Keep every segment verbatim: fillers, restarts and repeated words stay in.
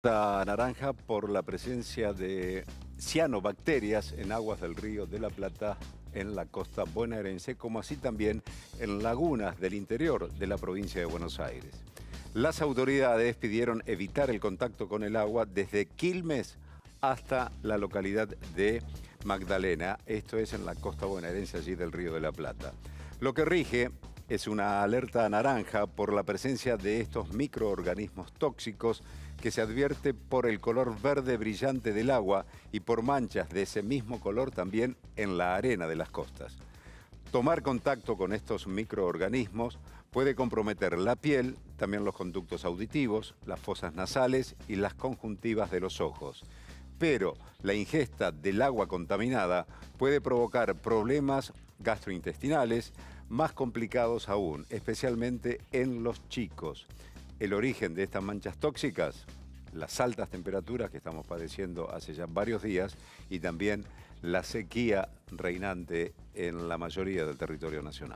La naranja por la presencia de cianobacterias en aguas del Río de la Plata en la costa bonaerense, como así también en lagunas del interior de la provincia de Buenos Aires. Las autoridades pidieron evitar el contacto con el agua desde Quilmes hasta la localidad de Magdalena, esto es en la costa bonaerense allí del Río de la Plata. Lo que rige es una alerta naranja por la presencia de estos microorganismos tóxicos que se advierte por el color verde brillante del agua y por manchas de ese mismo color también en la arena de las costas. Tomar contacto con estos microorganismos puede comprometer la piel, también los conductos auditivos, las fosas nasales y las conjuntivas de los ojos. Pero la ingesta del agua contaminada puede provocar problemas gastrointestinales más complicados aún, especialmente en los chicos. El origen de estas manchas tóxicas, las altas temperaturas que estamos padeciendo hace ya varios días y también la sequía reinante en la mayoría del territorio nacional.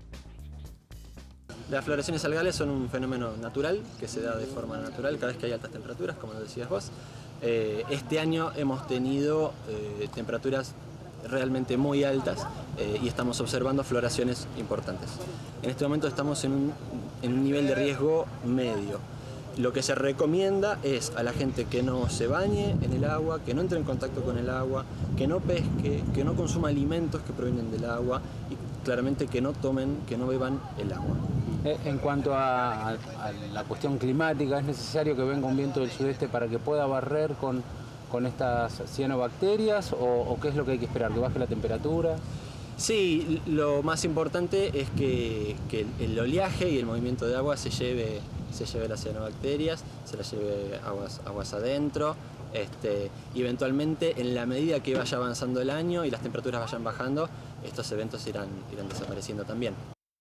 Las floraciones algales son un fenómeno natural que se da de forma natural cada vez que hay altas temperaturas, como lo decías vos. Eh, este año hemos tenido eh, temperaturas realmente muy altas eh, y estamos observando floraciones importantes. En este momento estamos en un, en un nivel de riesgo medio. Lo que se recomienda es a la gente que no se bañe en el agua, que no entre en contacto con el agua, que no pesque, que no consuma alimentos que provienen del agua y claramente que no tomen, que no beban el agua. En cuanto a, a, a la cuestión climática, ¿es necesario que venga un viento del sudeste para que pueda barrer con, con estas cianobacterias o, o qué es lo que hay que esperar? ¿Que baje la temperatura? Sí, lo más importante es que, que el oleaje y el movimiento de agua se lleve, se lleve las cianobacterias, se las lleve aguas, aguas adentro. Este, y eventualmente, en la medida que vaya avanzando el año y las temperaturas vayan bajando, estos eventos irán, irán desapareciendo también.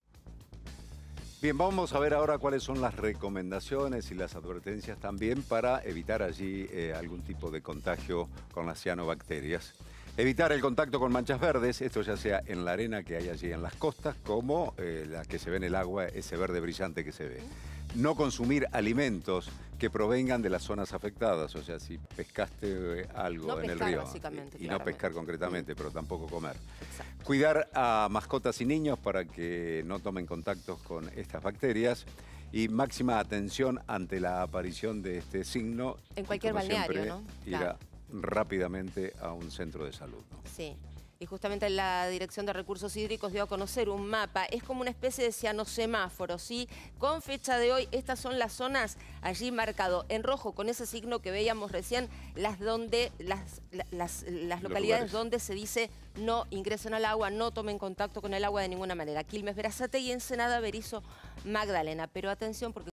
Bien, vamos a ver ahora cuáles son las recomendaciones y las advertencias también para evitar allí eh, algún tipo de contagio con las cianobacterias. Evitar el contacto con manchas verdes, esto ya sea en la arena que hay allí en las costas, como eh, la que se ve en el agua, ese verde brillante que se ve. No consumir alimentos que provengan de las zonas afectadas, o sea, si pescaste eh, algo no en pescar, el río básicamente, y, y no claramente. pescar concretamente, pero tampoco comer. Exacto. Cuidar a mascotas y niños para que no tomen contactos con estas bacterias y máxima atención ante la aparición de este signo. En cualquier balneario, ¿no? Ir a Claro. rápidamente a un centro de salud, ¿no? Sí. Y justamente la Dirección de Recursos Hídricos dio a conocer un mapa. Es como una especie de cianosemáforo, ¿sí? Con fecha de hoy, estas son las zonas allí marcado en rojo, con ese signo que veíamos recién, las, donde, las, las, las localidades donde se dice no ingresen al agua, no tomen contacto con el agua de ninguna manera. Quilmes, Berazategui y Ensenada, Berisso, Magdalena. Pero atención porque